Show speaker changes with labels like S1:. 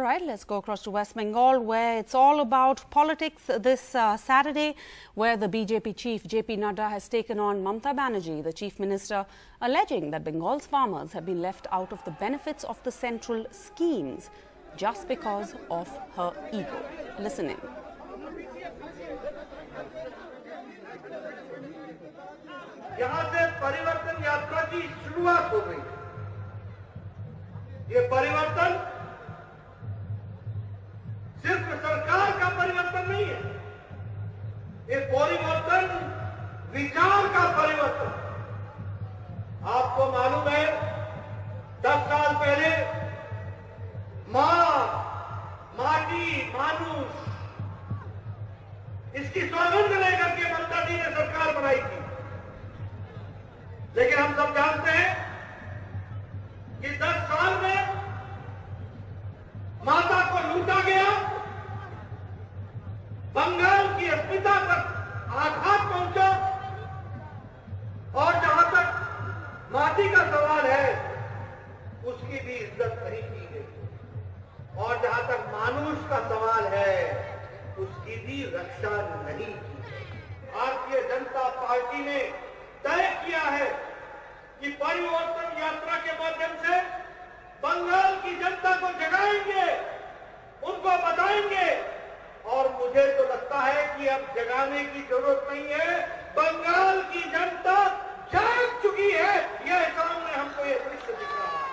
S1: right, let's go across to West Bengal, where it's all about politics this Saturday, where the BJP chief JP Nadda has taken on Mamata Banerjee, the chief minister, alleging that Bengal's farmers have been left out of the benefits of the central schemes just because of her ego. Listen in.
S2: यहाँ से परिवर्तन यात्रा की शुरुआत हो गई। ये परिवर्तन सिर्फ सरकार का परिवर्तन नहीं है, ये परिवर्तन विचार का परिवर्तन। आपको मालूम है 10 साल पहले मां, माटी, मानुष इसकी सौगंध लेकर के ममता जी ने सरकार बनाई थी। लेकिन हम सब जानते हैं कि 10 साल में माता को लूटा गया, बंगाल की अस्मिता पर आघात पहुंचा, और जहां तक माटी का सवाल है उसकी भी इज्जत नहीं की गई, और जहां तक मानुष का सवाल है उसकी भी रक्षा नहीं की गई। भारतीय जनता पार्टी ने तय किया है कि परिवर्तन यात्रा के माध्यम से बंगाल की जनता को जगाएंगे, उनको बताएंगे, और मुझे तो लगता है कि अब जगाने की जरूरत नहीं है, बंगाल की जनता जाग चुकी है। यह सामने हमको ये दृश्य दिख रहा है।